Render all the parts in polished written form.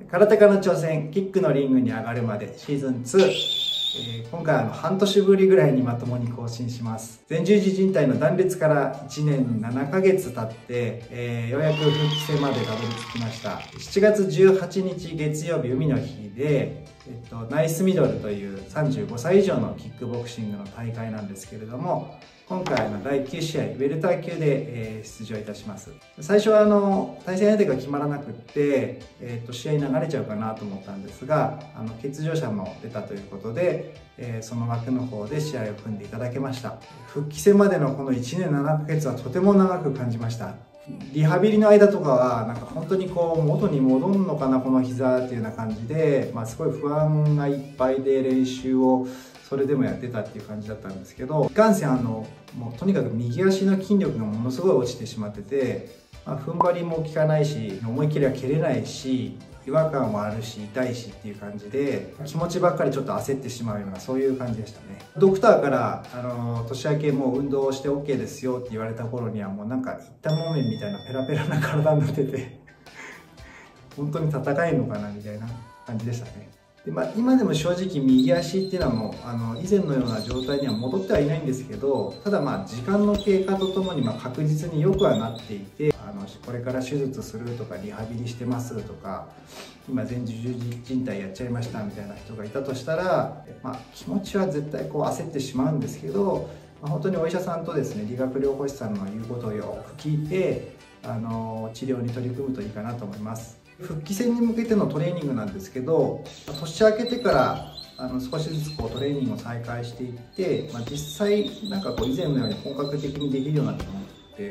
空手家の挑戦、キックのリングに上がるまでシーズン2。今回半年ぶりぐらいにまともに更新します。前十字靭帯の断裂から1年7ヶ月経って、ようやく復帰戦までたどり着きました。7月18日月曜日海の日で、ナイスミドルという35歳以上のキックボクシングの大会なんですけれども、今回第9試合、ウェルター級で、出場いたします。最初は対戦相手が決まらなくって、試合流れちゃうかなと思ったんですが、欠場者も出たということで、その枠の方で試合を組んでいただけました。復帰戦までのこの1年7ヶ月はとても長く感じました。リハビリの間とかはなんか本当に元に戻るのかなこの膝っていうような感じで、すごい不安がいっぱいで練習をそれでもやってたっていう感じだったんですけど、いかんせんもうとにかく右足の筋力がものすごい落ちてしまってて、踏ん張りも効かないし思い切りは蹴れないし違和感もあるし痛いしっていう感じで、気持ちばっかりちょっと焦ってしまうようなそういう感じでしたね。ドクターから年明けもう運動して OK ですよって言われた頃にはもうなんか一旦もめんみたいなペラペラな体になってて本当に戦えるのかなみたいな感じでしたね。で今でも正直右足っていうのはもう以前のような状態には戻ってはいないんですけど、ただ時間の経過とともに確実に良くはなっていて、これから手術するとかリハビリしてますとか今前十字靭帯やっちゃいましたみたいな人がいたとしたら、気持ちは絶対焦ってしまうんですけど、本当にお医者さんとですね理学療法士さんの言うことをよく聞いて治療に取り組むといいかなと思います。復帰戦に向けてのトレーニングなんですけど、年明けてから少しずつトレーニングを再開していって、実際以前のように本格的にできるようになったと思って、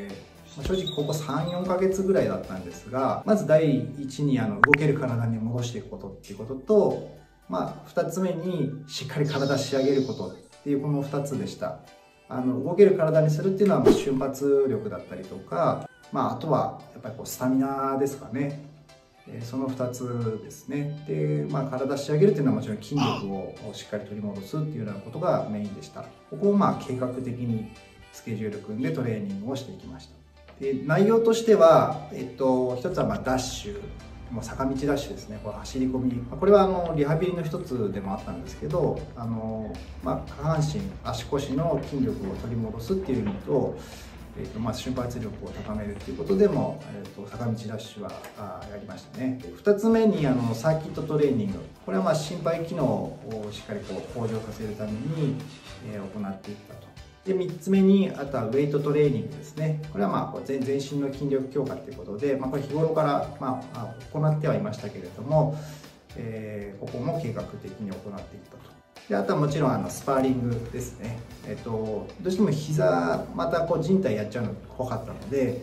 正直ここ 3,4 ヶ月ぐらいだったんですが、まず第一に動ける体に戻していくことっていうことと、2つ目にしっかり体仕上げることっていうこの2つでした。動ける体にするっていうのは瞬発力だったりとか、あとはやっぱりスタミナですかね。その2つですね。で、体仕上げるっていうのはもちろん筋力をしっかり取り戻すっていうようなことがメインでした。ここを計画的にスケジュール組んでトレーニングをしていきました。で、内容としては、一つはダッシュ、坂道ダッシュですね。走り込み。これはリハビリの一つでもあったんですけど、下半身、足腰の筋力を取り戻すっていう意味と、瞬発力を高めるということでも、坂道ダッシュはやりましたね。2つ目にサーキットトレーニング、これは心肺機能をしっかり向上させるために、行っていったと。で3つ目にあとはウェイトトレーニングですね。これは全身の筋力強化ということで、これ日頃から行ってはいましたけれども、ここも計画的に行っていったと。であとはもちろんスパーリングですね。どうしても膝また靭帯やっちゃうの怖かったので、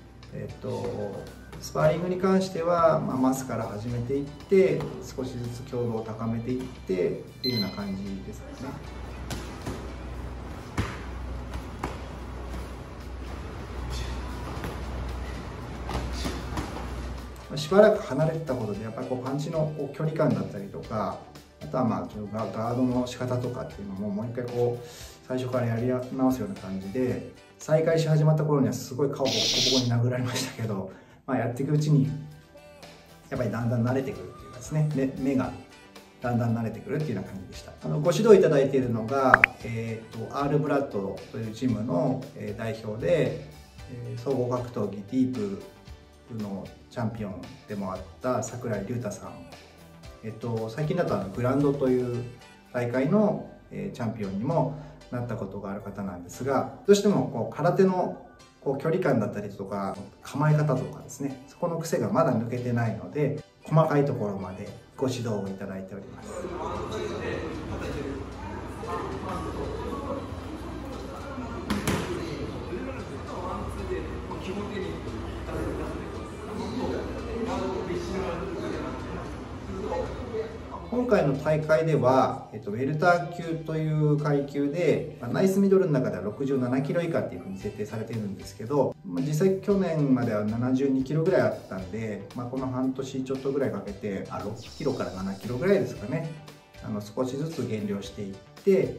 スパーリングに関しては、マスから始めていって少しずつ強度を高めていってっていうような感じですかね。しばらく離れてたことでやっぱりパンチの距離感だったりとか、あとはガードの仕方とかっていうのももう一回最初からやり直すような感じで、再開し始まった頃にはすごい顔ボコボコに殴られましたけど、やっていくうちにやっぱりだんだん慣れてくるっていうかですね、目がだんだん慣れてくるっていうような感じでした。ご指導いただいているのが、R ブラッドというチームの代表で、総合格闘技ディープのチャンピオンでもあった櫻井龍太さん、最近だとグランドという大会のチャンピオンにもなったことがある方なんですが、どうしても空手の距離感だったりとか構え方とかですね、そこの癖がまだ抜けてないので、細かいところまでご指導をいただいております。今回の大会では、ウェルター級という階級で、ナイスミドルの中では67キロ以下っていうふうに設定されているんですけど、実際去年までは72キロぐらいあったんで、この半年ちょっとぐらいかけて6キロから7キロぐらいですかね、少しずつ減量していって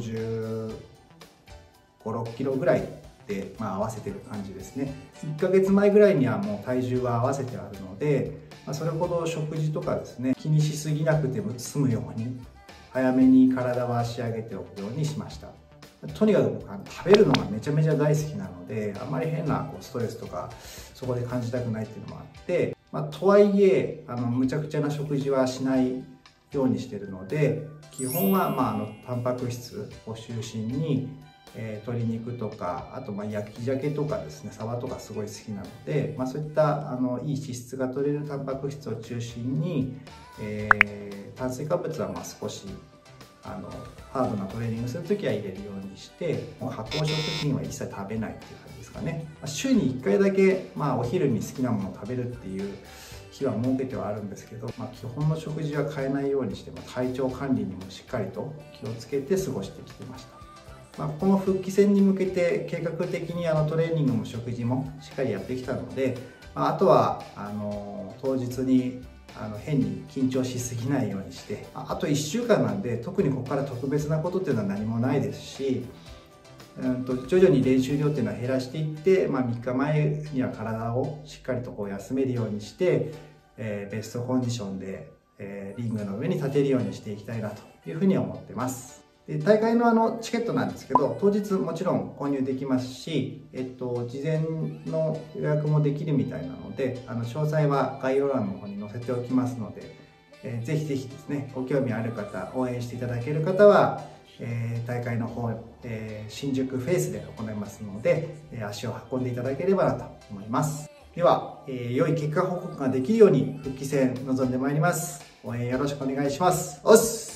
65、6キロぐらいで、合わせてる感じですね。1ヶ月前ぐらいにはもう体重は合わせてあるので、 それほど食事とかですね、気にしすぎなくても済むように、早めに体は仕上げておくようにしました。とにかく僕食べるのがめちゃめちゃ大好きなので、あんまり変なストレスとかそこで感じたくないっていうのもあって、とはいえむちゃくちゃな食事はしないようにしてるので、基本はタンパク質を中心に、鶏肉とか、あと焼き鮭とかですね、サバとかすごい好きなので、そういったいい脂質が取れるタンパク質を中心に、炭水化物は少しハードなトレーニングするときは入れるようにして、もう発酵食品は一切食べないっていう感じですかね。週に1回だけ、お昼に好きなものを食べるっていう日は設けてはあるんですけど、基本の食事は変えないようにして、体調管理にもしっかりと気をつけて過ごしてきてました。この復帰戦に向けて計画的にトレーニングも食事もしっかりやってきたので、あとは当日に変に緊張しすぎないようにして、あと1週間なんで特にここから特別なことっていうのは何もないですし、徐々に練習量っていうのは減らしていって、3日前には体をしっかりと休めるようにして、ベストコンディションで、リングの上に立てるようにしていきたいなというふうに思ってます。で、大会のチケットなんですけど、当日もちろん購入できますし、事前の予約もできるみたいなので、詳細は概要欄の方に載せておきますので、ぜひぜひですね、ご興味ある方、応援していただける方は、大会の方、新宿フェイスで行いますので、足を運んでいただければなと思います。では、良い結果報告ができるように復帰戦臨んでまいります。応援よろしくお願いします。おっす。